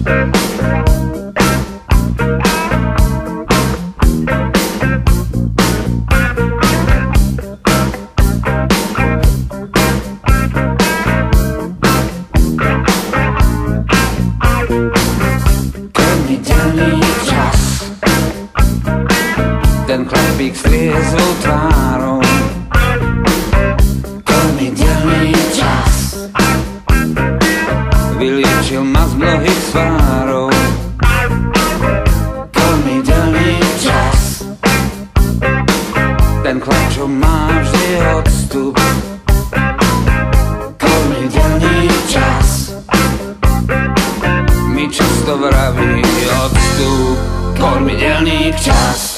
Ten chlapík s triezvou tvárou, kormidelný čas, vyliečil ma z mnohých svárov. Kormidelný čas, ten chlap, čo má vždy odstup. Kormidelný čas, mi často vraví odstup. Kormidelný čas,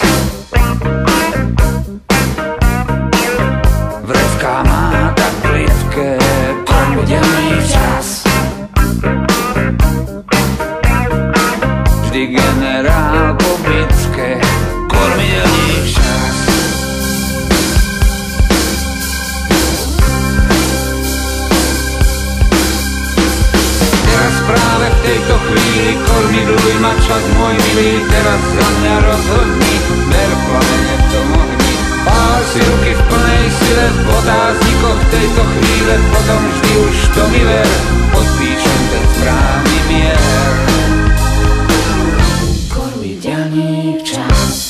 vrevka má tak plietké. Kormidelný čas, vždy generál po bitke. Kormidelný čas, teraz práve v tejto chvíli kormidluj ma čas môj milý. Teraz za mňa rozhodni, ber plamene v tom ohni. Pál si ruky v plnej sile v otázníkoch tejto chvíle. Potom vždy už to mi ver, podpíšem ten správny mier. Kormidelný čas,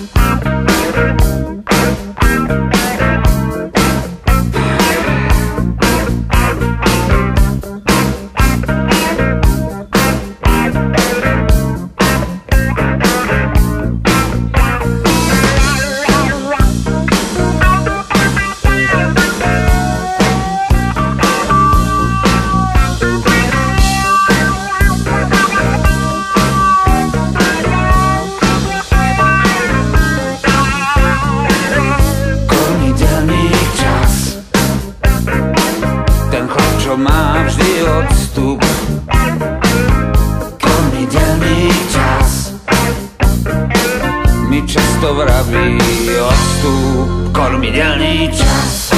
čo má vždy odstup. Kormidelný čas, mi často vraví odstup. Kormidelný čas,